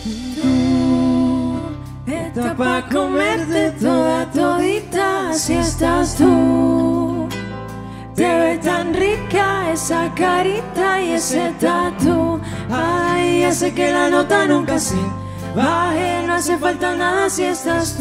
Está pa' comerte toda todita si estás tú. Te ve tan rica esa carita y ese tatu. Ay, hace que la nota nunca se baje. No hace falta nada si estás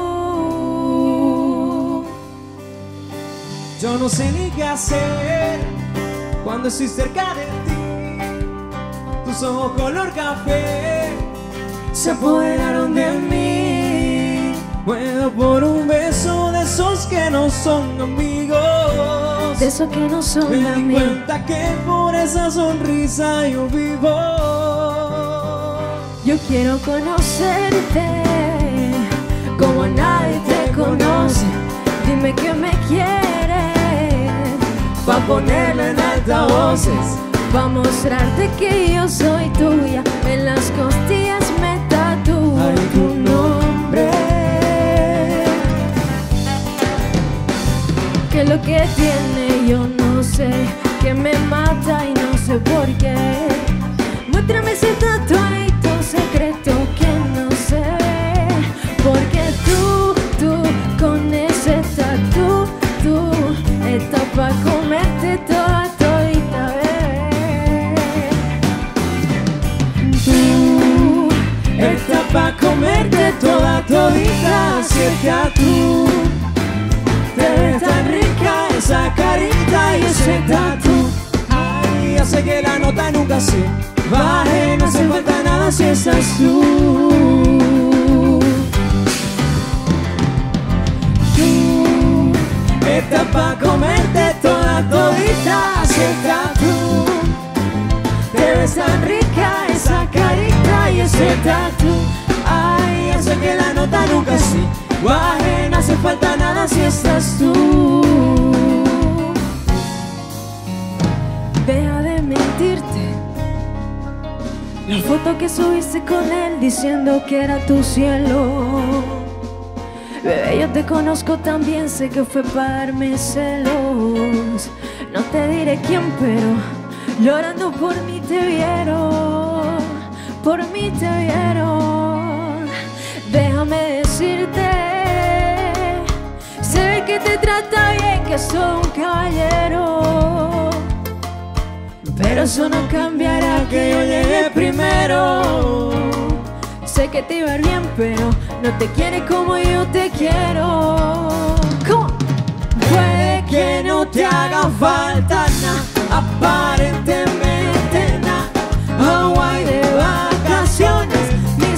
tú. Yo no sé ni qué hacer cuando estoy cerca de ti. Tus ojos color café se apoderaron de mí. Muero por un beso de esos que no son amigos, de esos que no son me di amigos. cuenta que por esa sonrisa yo vivo. Yo quiero conocerte como nadie te conoce. Dime que me quieres, pa' ponerlo en altavoces, pa' mostrarte que yo soy tuya. En las costillas me tatúo tu nombre. ¿Qué es lo que tiene? Yo no sé, que me mata y no sé por qué. Muéstrame ese tatuadito secreto que no se ve. Porque tú, con ese tatu, tú estás pa' comerte toda todita, bebé. Tú estás pa' comerte toda todita si estás tú. Te ves tan rica esa carita y ese tatu. Ay, hace que la nota nunca se baje. No hace falta nada si estás tú. Tú estás pa' comerte toda todita si estás tú. Te ves tan rica esa carita y ese tatu. Ay, hace que la nota nunca se baje. No hace falta nada si estás tú. deja de mentirte. La foto que subiste con él diciendo que era tu cielo. Bebé, yo te conozco también, sé que fue para darme celos. No te diré quién, pero llorando por mí te vieron. Por mí te vieron. Déjame decirte, se ve que te trata bien, que soy un caballero. Pero eso no cambiará que yo llegué primero. Sé que te iba a ir bien, pero no te quiere como yo te quiero. ¿Cómo? Puede que no te haga falta nada, aparentemente nada. Hawaii de vacaciones, Mis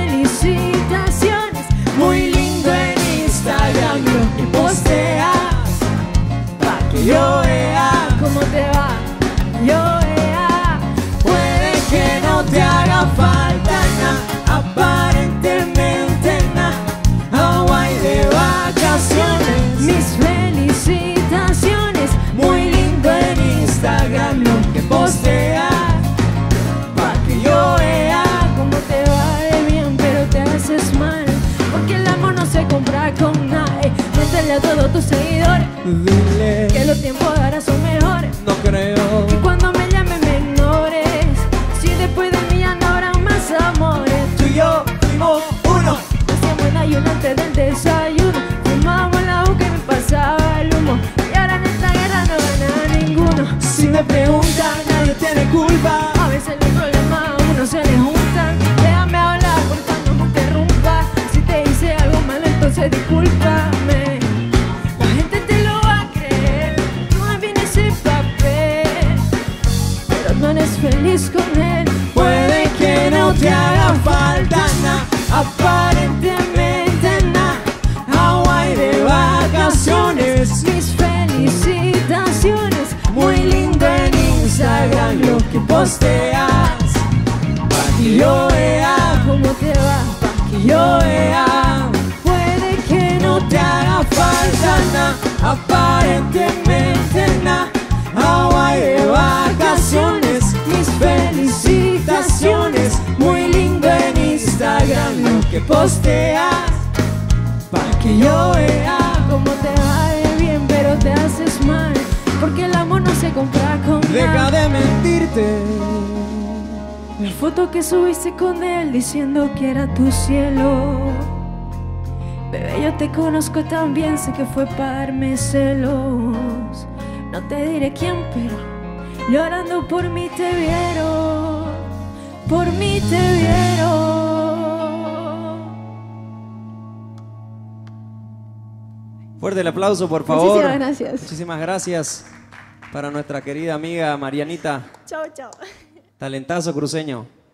felicitaciones. muy lindo en Instagram lo que posteas, pa' que yo vea ¿Cómo te va? Yo vea. Puede que no te haga falta nada, aparentemente nada. Hawaii de vacaciones, Mis felicitaciones. muy lindo en Instagram lo que posteas, pa' que yo vea Cómo te va de bien, pero te haces mal. Porque el amor no se compra con nadie. Métele a todos tus seguidores Dile, que los tiempos de ahora son mejores. no creo. Y cuando me llames me ignores. Si después de mí ya no habrá más amores. Tú y yo fuimos uno. Hacíamos el ayuno antes del desayuno. Fumábamos la boca y me pasaba el humo. Y ahora en esta guerra no gana ninguno. Si me preguntan, nadie tiene culpa. A veces los problemas a uno se le juntan. Déjame hablar, porfa, no me interrumpas. Si te hice algo malo, entonces discúlpame. La gente te lo va a creer. No viene ese papel, pero no eres feliz con él. Puede que no te haga falta nada, aparentemente nada. Hawaii de vacaciones, Mis felicitaciones. muy lindo en Instagram lo que posteas, pa' que yo vea, ¿Cómo te va? pa' que yo vea. Puede que no te haga falta nada, aparentemente nada. Hawaii de vacaciones, mis felicitaciones, muy lindo en Instagram lo que posteas, pa' que yo vea. ¿Cómo te va de bien, pero te haces mal? Porque el amor no se compra con Deja nada. de mentirte. La foto que subiste con él diciendo que era tu cielo. Bebé, yo te conozco tan bien, sé que fue para darme celos. No te diré quién, pero llorando por mí te vieron. Por mí te vieron. Fuerte el aplauso, por favor. Muchísimas gracias. Muchísimas gracias para nuestra querida amiga Marianita. Chao, chao. Talentazo cruceño.